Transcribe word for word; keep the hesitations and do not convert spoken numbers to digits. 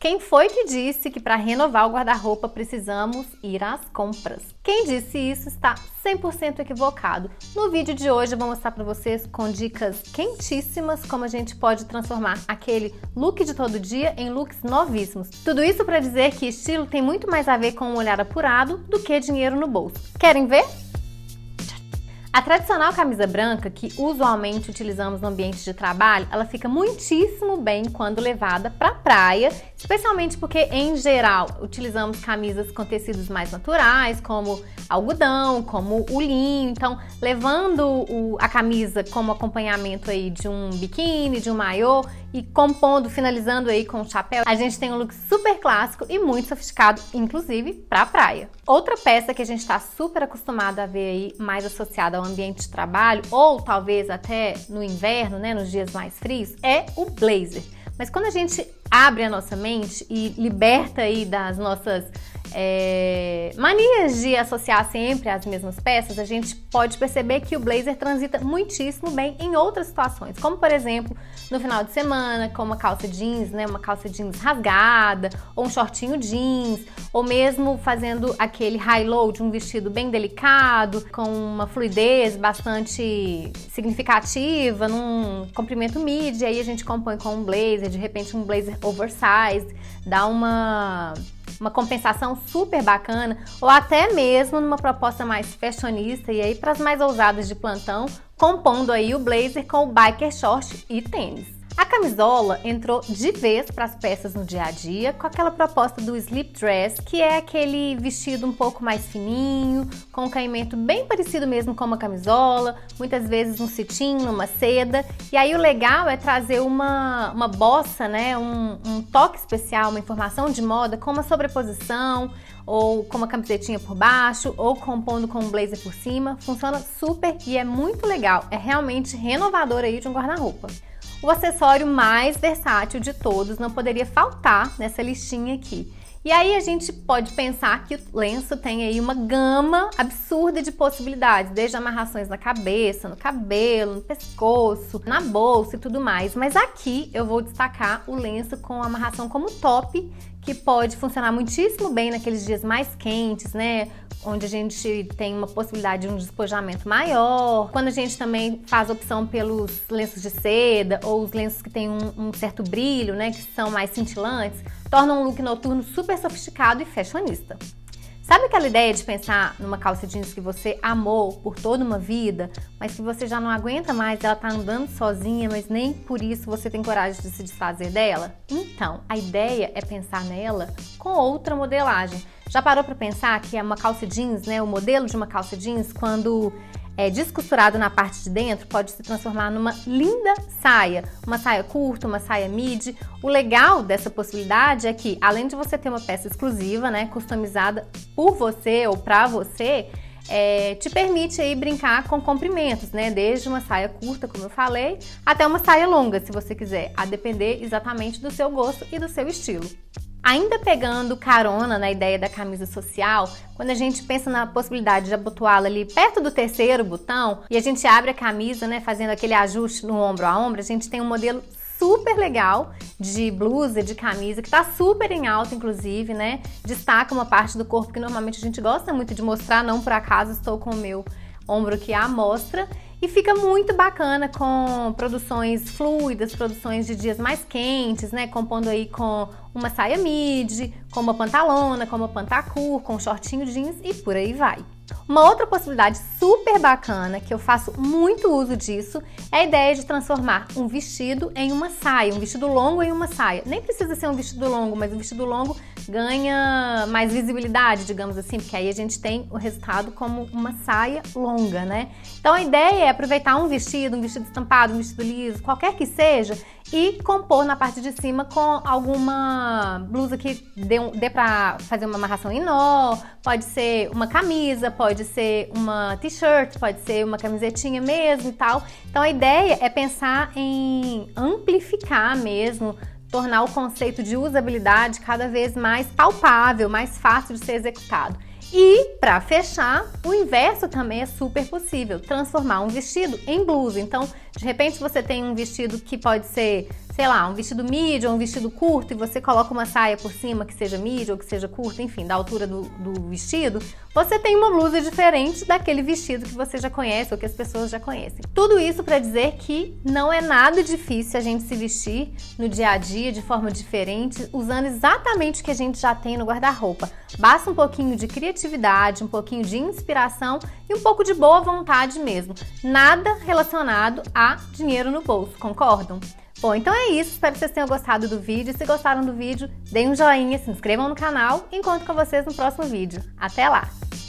Quem foi que disse que para renovar o guarda-roupa precisamos ir às compras? Quem disse isso está cem por cento equivocado. No vídeo de hoje eu vou mostrar para vocês com dicas quentíssimas como a gente pode transformar aquele look de todo dia em looks novíssimos. Tudo isso para dizer que estilo tem muito mais a ver com um olhar apurado do que dinheiro no bolso. Querem ver? A tradicional camisa branca, que usualmente utilizamos no ambiente de trabalho, ela fica muitíssimo bem quando levada para a praia, especialmente porque, em geral, utilizamos camisas com tecidos mais naturais, como algodão, como o linho. Então, levando o, a camisa como acompanhamento aí de um biquíni, de um maiô, e compondo, finalizando aí com o chapéu, a gente tem um look super clássico e muito sofisticado, inclusive para a praia. Outra peça que a gente está super acostumado a ver aí, mais associada ao ambiente de trabalho, ou talvez até no inverno, né, nos dias mais frios, é o blazer. Mas quando a gente abre a nossa mente e liberta aí das nossas é, manias de associar sempre as mesmas peças, a gente pode perceber que o blazer transita muitíssimo bem em outras situações, como por exemplo, no final de semana, com uma calça jeans, né, uma calça jeans rasgada, ou um shortinho jeans, ou mesmo fazendo aquele high-low de um vestido bem delicado, com uma fluidez bastante significativa, num comprimento midi, aí a gente compõe com um blazer, de repente um blazer oversized, dá uma, uma compensação super bacana, ou até mesmo numa proposta mais fashionista, e aí para as mais ousadas de plantão, compondo aí o blazer com o biker short e tênis. A camisola entrou de vez para as peças no dia a dia com aquela proposta do slip dress, que é aquele vestido um pouco mais fininho, com um caimento bem parecido mesmo com uma camisola, muitas vezes um cetim, uma seda. E aí o legal é trazer uma, uma bossa, né, um, um toque especial, uma informação de moda com uma sobreposição, ou com uma camisetinha por baixo, ou compondo com um blazer por cima. Funciona super e é muito legal, é realmente renovador aí de um guarda-roupa. O acessório mais versátil de todos não poderia faltar nessa listinha aqui. E aí a gente pode pensar que o lenço tem aí uma gama absurda de possibilidades, desde amarrações na cabeça, no cabelo, no pescoço, na bolsa e tudo mais. Mas aqui eu vou destacar o lenço com amarração como top, que pode funcionar muitíssimo bem naqueles dias mais quentes, né? Onde a gente tem uma possibilidade de um despojamento maior. Quando a gente também faz opção pelos lenços de seda ou os lenços que têm um, um certo brilho, né, que são mais cintilantes, torna um look noturno super sofisticado e fashionista. Sabe aquela ideia de pensar numa calça jeans que você amou por toda uma vida, mas que você já não aguenta mais, ela tá andando sozinha, mas nem por isso você tem coragem de se desfazer dela? Então, a ideia é pensar nela com outra modelagem. Já parou para pensar que é uma calça jeans, né, o modelo de uma calça jeans, quando é descosturado na parte de dentro, pode se transformar numa linda saia, uma saia curta, uma saia midi. O legal dessa possibilidade é que, além de você ter uma peça exclusiva, né, customizada por você ou para você, é, te permite aí brincar com comprimentos, né, desde uma saia curta, como eu falei, até uma saia longa, se você quiser, a depender exatamente do seu gosto e do seu estilo. Ainda pegando carona na ideia da camisa social, quando a gente pensa na possibilidade de abotoá-la ali perto do terceiro botão e a gente abre a camisa, né, fazendo aquele ajuste no ombro a ombro, a gente tem um modelo super legal de blusa, de camisa, que tá super em alta, inclusive, né? Destaca uma parte do corpo que normalmente a gente gosta muito de mostrar, não por acaso estou com o meu ombro aqui à mostra. E fica muito bacana com produções fluidas, produções de dias mais quentes, né? Compondo aí com uma saia midi, com uma pantalona, com uma pantacur, com um shortinho jeans e por aí vai. Uma outra possibilidade super bacana, que eu faço muito uso disso, é a ideia de transformar um vestido em uma saia, um vestido longo em uma saia. Nem precisa ser um vestido longo, mas um vestido longo ganha mais visibilidade, digamos assim, porque aí a gente tem o resultado como uma saia longa, né? Então a ideia é aproveitar um vestido, um vestido estampado, um vestido liso, qualquer que seja, e compor na parte de cima com alguma blusa que dê, um, dê pra fazer uma amarração em nó, pode ser uma camisa, pode ser uma t-shirt, pode ser uma camisetinha mesmo e tal. Então a ideia é pensar em amplificar mesmo, tornar o conceito de usabilidade cada vez mais palpável, mais fácil de ser executado. E, para fechar, o inverso também é super possível, transformar um vestido em blusa. Então, De repente você tem um vestido que pode ser, sei lá, um vestido midi ou um vestido curto e você coloca uma saia por cima que seja midi ou que seja curta, enfim, da altura do, do vestido, você tem uma blusa diferente daquele vestido que você já conhece ou que as pessoas já conhecem. Tudo isso para dizer que não é nada difícil a gente se vestir no dia a dia de forma diferente, usando exatamente o que a gente já tem no guarda-roupa. Basta um pouquinho de criatividade, um pouquinho de inspiração e um pouco de boa vontade mesmo. Nada relacionado a dinheiro no bolso, concordam? Bom, então é isso, espero que vocês tenham gostado do vídeo. Se gostaram do vídeo, deem um joinha, se inscrevam no canal e encontro com vocês no próximo vídeo. Até lá!